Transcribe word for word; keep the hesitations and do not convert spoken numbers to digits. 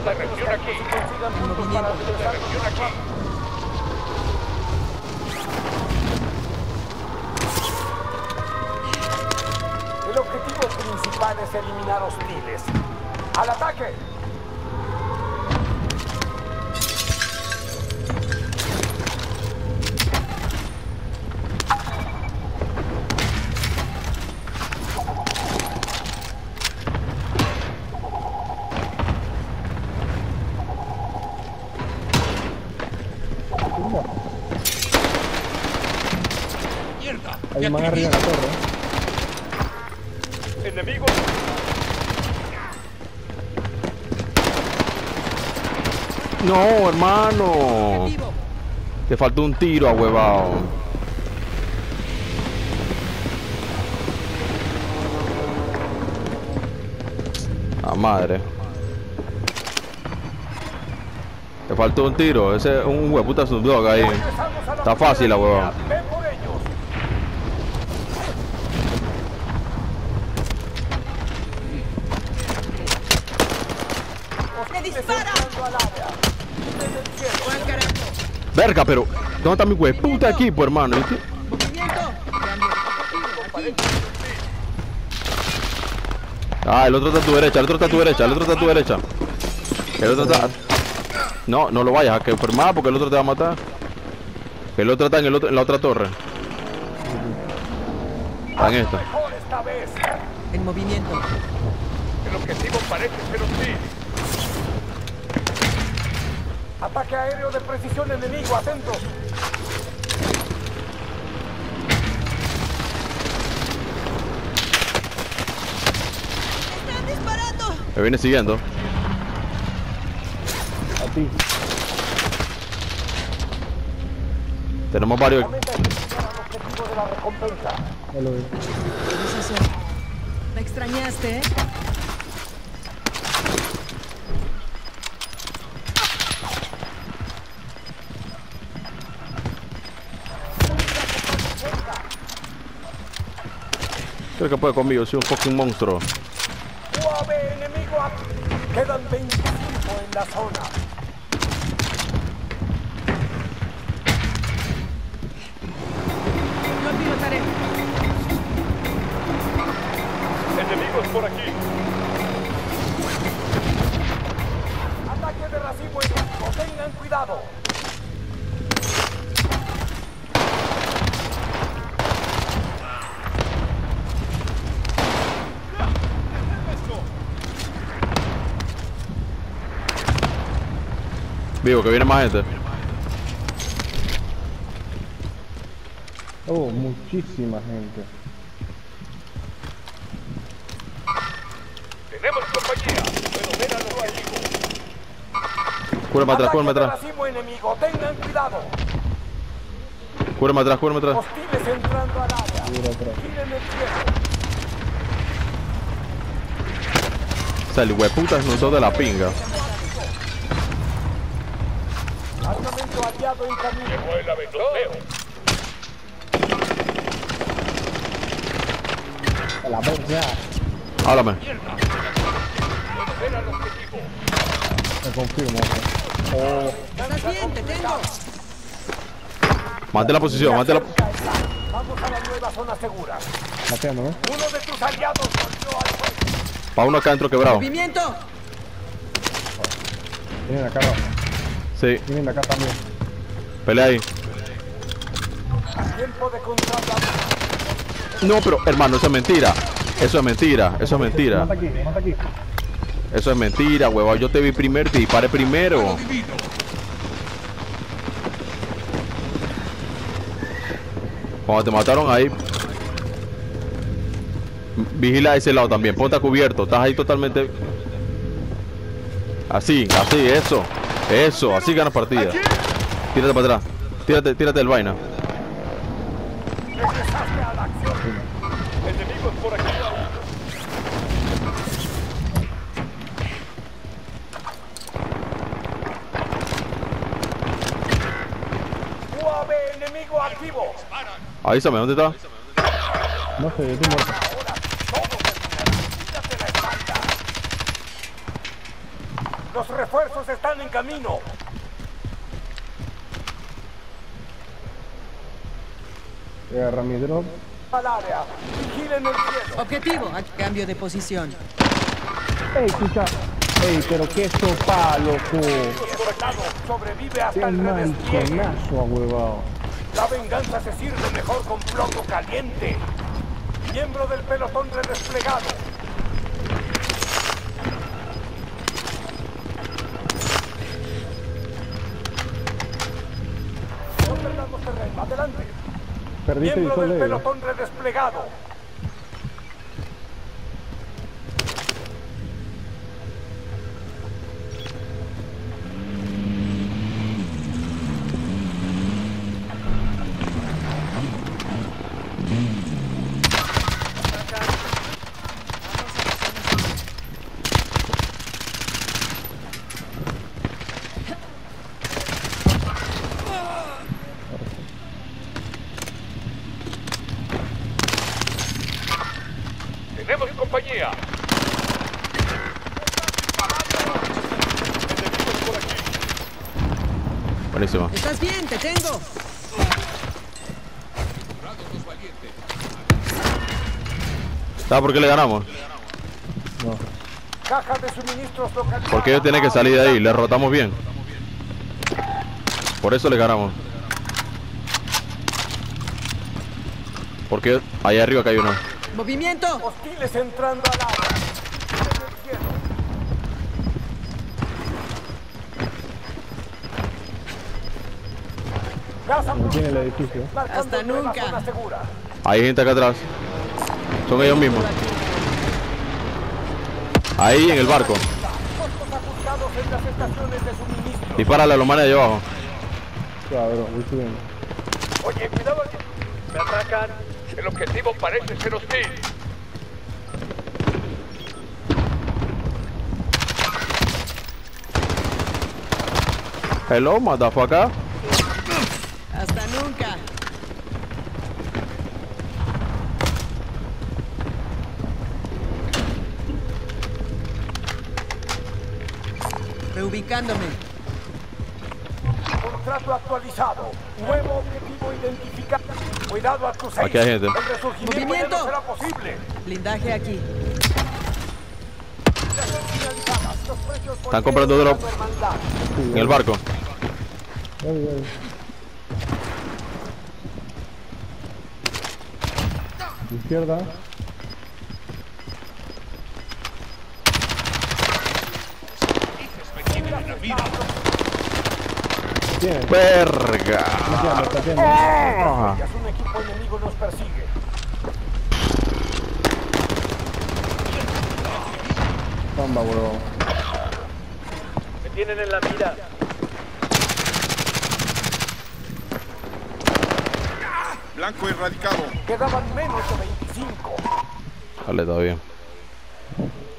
puntos de reacción aquí. Puntos para puntos de reacción aquí. El objetivo principal es eliminar hostiles. ¡Al ataque! Hay un man arriba en la torre. Enemigo. No, hermano. Te faltó un tiro, ahuevado. A madre. Te faltó un tiro. Ese es un hueputa Snoop Dogg ahí. Está fácil, la huevada. Verga, pero ¿dónde está mi hueputa equipo, hermano? ¿Viste? Ah, el otro está a tu derecha, el otro está a tu derecha, el otro está a tu derecha. El otro está... No, no lo vayas a que enfermar porque el otro te va a matar. El otro está en, el otro, en la otra torre. Está en esta. En movimiento. El objetivo parece ser hostil. Ataque aéreo de precisión enemigo, atentos. ¡Están disparando! Me viene siguiendo. A ti. Tenemos varios. Ya lo vi. Me extrañaste, ¿eh? Creo que puede conmigo, soy un fucking monstruo. U A V enemigo. Quedan veinticinco en la zona. Lo pilotaré. Enemigos por aquí. Ataque de racimo enemigo. Tengan cuidado. Vivo, que viene más gente. Oh, muchísima gente. Tenemos compañía. Puedo ver a los enemigos. Cúrame atrás, cúrame atrás. Ataque de racimo enemigo. Tengan cuidado. Cúrame atrás, cúrame atrás. Hostiles entrando al área. Mira atrás. Giren el cielo. O sea, el hueputas no son de la pinga. Armamento aliado en camino. Llegó el aventón. A la verga. Háblame. Puedo ver al objetivo. Me confirmo. Oh, ¿Estás bien? Te tengo. Mantén la posición, mantén la... Vamos a la nueva zona segura. bateando, ¿no? Uno de tus aliados volvió al juego. Pa' uno acá dentro quebrado. ¡Movimiento! Vienen acá abajo. Sí, Vienen de acá también. pelea ahí. Tiempo de contrato. No, pero hermano, eso es mentira. Eso es mentira, eso es mentira. Mata aquí, mata aquí. Eso es mentira, huevón. Yo te vi primero, te disparé primero. Cuando te mataron ahí, vigila ese lado también. Ponte a cubierto. Estás ahí totalmente. Así, así, eso. Eso, así ganas partida. Tírate para atrás. Tírate, tírate del vaina. Regresaste a la acción. Enemigos por aquí. U A V enemigo activo. Avísame, ¿dónde está? No sé, yo estoy muerto. Ahora todo terminará. Quítate la espalda. Los refuerzos están en camino. Agarra mi drop. Al área. Vigilen el cielo. Objetivo. a- Cambio de posición. Ey, escucha. Ey, pero qué sopa, loco. Soldado sobrevive Qué hasta el redespliegue. manchonazo, ahuevado. La venganza se sirve mejor con plomo caliente. Miembro del pelotón redesplegado. No perdamos terreno. Adelante. Perdiste Miembro visual del de ella. pelotón redesplegado. Tenemos compañía. Buenísimo. ¿Estás bien? Te tengo. ¿Sabes por qué le ganamos? No. Caja de suministros localizadas. Porque ellos tienen que salir de ahí, le rotamos bien. Por eso le ganamos. Porque ahí arriba que hay uno. Movimiento. Hostiles entrando al área. Vigilen el cielo. Gas No tiene el edificio. marcando Hasta nueva nunca. zona segura. Hay gente acá atrás. Son ellos mismos. Ahí en el barco. Costos ajustados en las estaciones de suministro. Dispárale a los manes de abajo. Cabrón, voy subiendo. Oye, cuidado aquí. Me atacan. El objetivo parece ser hostil. Hello, motherfucker. Hasta nunca. Reubicándome. Contrato actualizado. Nuevo objetivo identificado. Cuidado a tus seis. Aquí hay gente. El resurgimiento ya Movimiento. no será posible. Blindaje aquí. Finalizadas. Los precios por Están comprando drop. su hermandad. En el barco. Ey, ey. Izquierda. Tiene. Verga. Tateando, tateando. Ah. Un equipo enemigo nos persigue. Toma, huevón. Me tienen en la mira. Blanco erradicado. Quedaban menos de veinticinco. Dale, está bien.